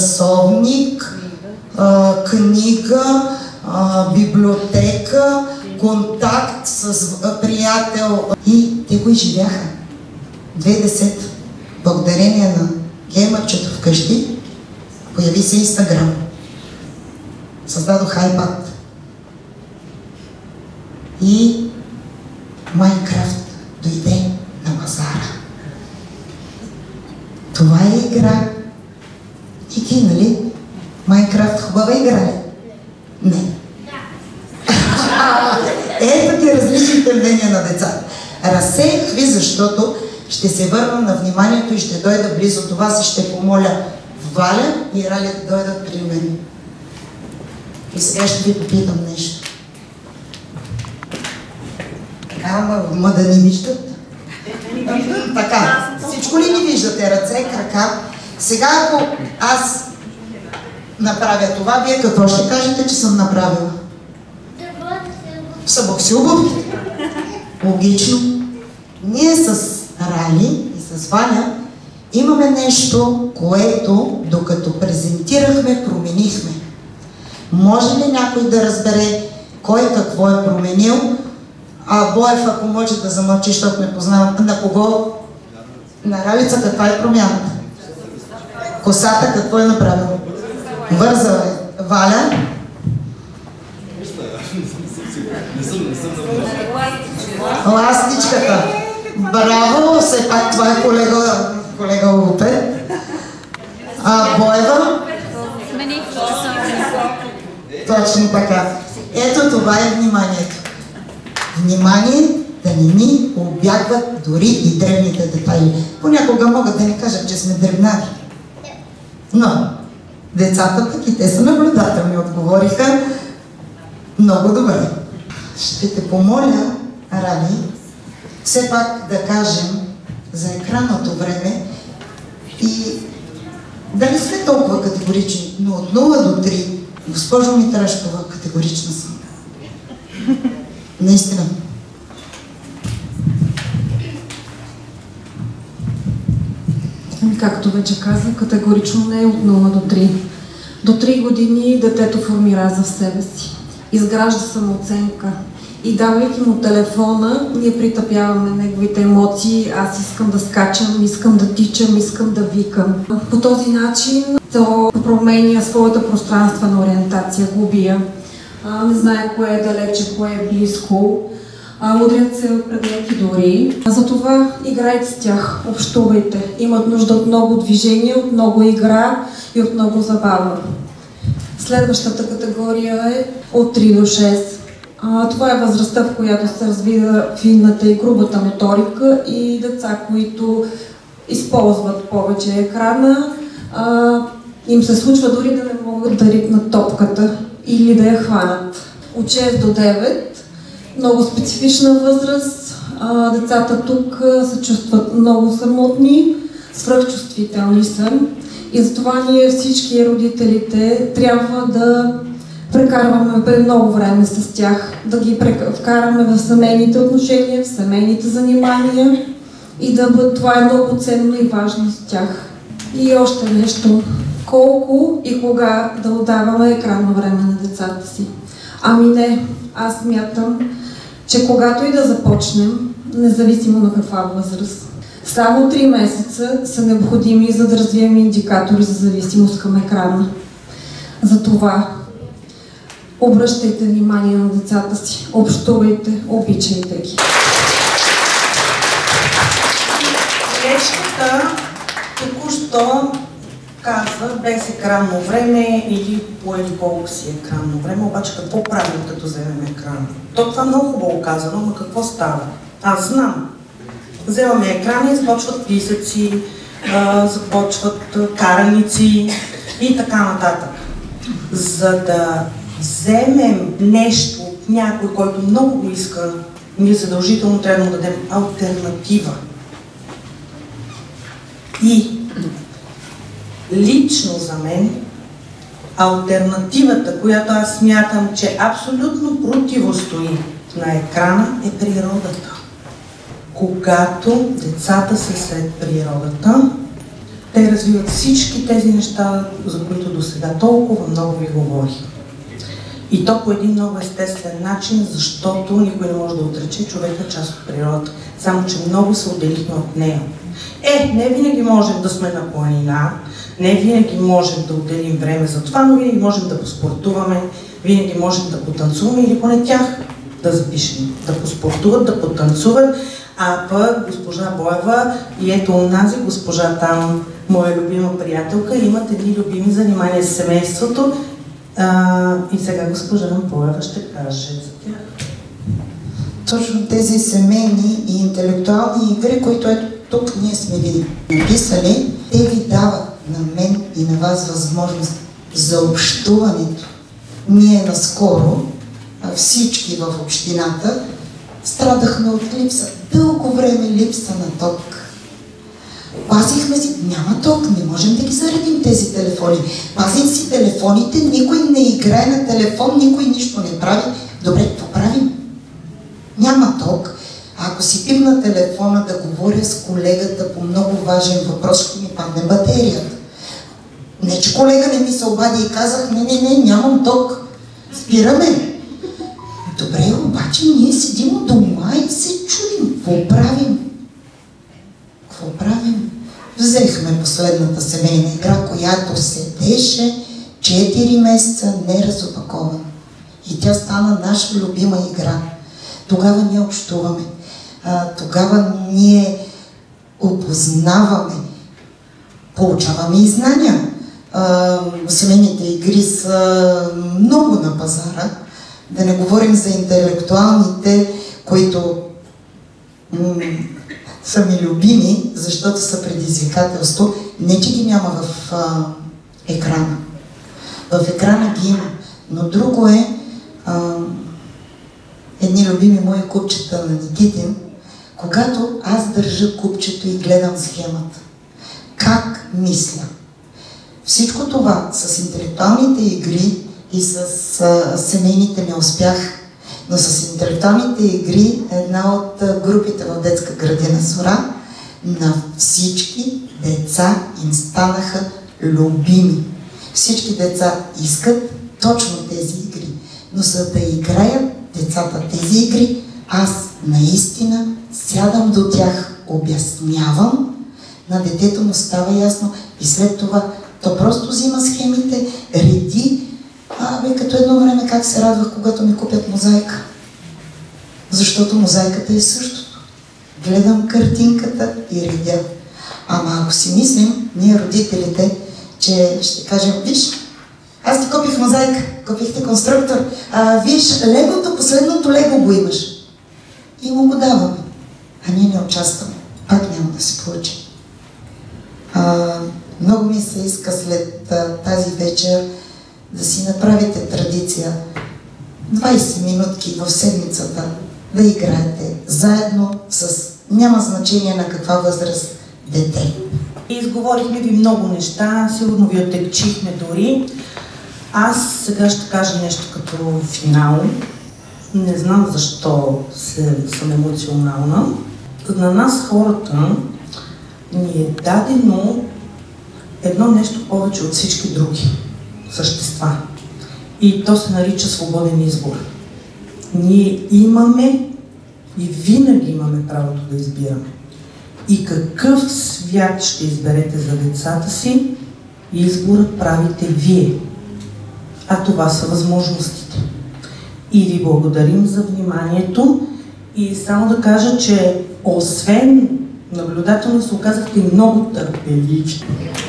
часовник, книга, библиотека, контакт с приятел и те го изживяха. 2010, благодарение на геймърчето вкъщи, появи се Инстаграм. Създадох iPad. И Майнкрафт дойде на пазара. Това е игра. И нали? Майнкрафт хубава игра ли? Не. Ето ти различните мнения на децата. Разсеях ви, защото ще се върна на вниманието и ще дойда близо до вас и ще помоля Валя и Раля да дойдат при мен. И сега ще ви попитам нещо. Така, ма да ни виждат? Така, всичко ли ни виждате? Ръце, крака. Сега, ако аз направя това, вие какво ще кажете, че съм направила? Събух си обувките. Логично. Ние с Рали и с Валя имаме нещо, което докато презентирахме, променихме. Може ли някой да разбере кой какво е променил? Боев, ако може да замълчи, защото не познавам. На кого? На Ралица каква е промяната? Косата какво е направила? Вързала е. Валя? Ластичката. Браво, все пак това е колега Лопет. Боева? Точно така. Ето това е вниманието. Внимание да не ни обягват дори и древните детайли. Понякога могат да ни кажат, че сме дребнари. Но децата пък и те са наблюдателни, отговориха много добре. Ще те помоля, Рали, все пак да кажем за екранното време и да не сме толкова категорични, но от 0 до 3, госпожо Митрашкова, категорична съм. Наистина. Както вече казах, категорично не е от 0 до 3. До 3 години детето формира за себе си, изгражда самооценка и давайки му телефона, ние притъпяваме неговите емоции. Аз искам да скачам, искам да тичам, искам да викам. По този начин то променя своята пространствена ориентация, губия. Не знае кое е далече, кое е близко. Удрят се предмети дори. Затова играйте с тях, общувайте. Имат нужда от много движение, от много игра и от много забава. Следващата категория е от 3 до 6. Това е възрастта, в която се развива финната и грубата моторика и деца, които използват повече екрана. Им се случва дори да не могат да ритнат топката или да я хванат. От 6 до 9, много специфична възраст. Децата тук се чувстват много самотни, свръхчувствителни са. И затова ние всички родителите трябва да прекарваме много време с тях, да ги вкараме в семейните отношения, в семейните занимания и да бъде, това е много ценно и важно за тях. И още нещо. Колко и кога да отдаваме екранно време на децата си? Ами не, аз смятам, че когато и да започнем, независимо на каква възраст, само 3 месеца са необходими, за да развием индикатори за зависимост към екрана. Затова обръщайте внимание на децата си, общувайте, обичайте ги. Колежката току-що казва без екранно време или по колко си екранно време, обаче какво правим като вземем екран? Това много хубаво казано, но какво става? Аз знам. Вземаме екрана и започват писъци, започват караници и така нататък. За да вземем нещо от някой, който много го иска, ние задължително трябва да дадем алтернатива. И лично за мен алтернативата, която аз смятам, че абсолютно противостои на екрана, е природата. Когато децата са сред природата, те развиват всички тези неща, за които досега толкова много ви говорих. И то по един много естествен начин, защото никой не може да отрече човека е част от природата. Само че много се отделихме от нея. Не винаги можем да сме на планина, не винаги можем да отделим време за това, но винаги можем да поспортуваме, винаги можем да потанцуваме или поне тях да запишем. Да поспортуват, да потанцуват, а пък госпожа Боева и ето онази госпожа там, моя любима приятелка, имат едни любими занимания с семейството. И сега госпожа Боева ще каже за тях. Точно тези семейни и интелектуални игри, които ето тук ние сме ви написали, те ви дават на мен и на вас възможност за общуването. Ние наскоро, всички в общината, страдахме от липса. Дълго време липса на ток. Пазихме си, няма ток, не можем да ги заредим тези телефони. Пазим си телефоните, никой не играе на телефон, никой нищо не прави. Добре, какво правим? Няма ток. Ако си пипна телефона да говоря с колегата по много важен въпрос, ще ми падне батерията. Не, че колега не ми се обади и казах, не, нямам ток. Спираме. Добре, обаче ние седим у дома и се чудим. Какво правим? Какво правим? Взехме последната семейна игра, която седеше 4 месеца неразопакована. И тя стана наша любима игра. Тогава ние общуваме. Тогава ние опознаваме. Получаваме и знания. Семейните игри са много на пазара. Да не говорим за интелектуалните, които са ми любими, защото са предизвикателство. Не, че ги няма в екрана. В екрана ги има. Но друго е едни любими мои купчета на Никитин, когато аз държа купчето и гледам схемата. Как мисля? Всичко това с интелектуалните игри и с семейните не успях, но с интелектуалните игри една от групите в детска градина Зора на всички деца им станаха любими. Всички деца искат точно тези игри, но за да играят децата тези игри, аз наистина сядам до тях, обяснявам, на детето му става ясно и след това то просто взима схемите, реди. Като едно време как се радвах, когато ми купят мозайка. Защото мозайката е същото. Гледам картинката и редя. Ама ако си мислим, ние родителите, че ще кажем, виж, аз ти купих мозайка, купих ти конструктор, виж, легото, последното лего го имаш. И му го даваме. А ние не участваме. Пак няма да се получи. Много ми се иска след тази вечер да си направите традиция 20 минутки в седмицата да играете заедно с, няма значение на каква възраст, дете. Изговорихме ви много неща, сигурно ви отекчихме дори. Аз сега ще кажа нещо като финал. Не знам защо съм емоционална. На нас хората ни е дадено едно нещо повече от всички други същества. И то се нарича свободен избор. Ние имаме и винаги имаме правото да избираме. И какъв свят ще изберете за децата си, изборът правите вие. А това са възможностите. И ви благодарим за вниманието. И само да кажа, че освен наблюдателно се оказахте много търпеливи.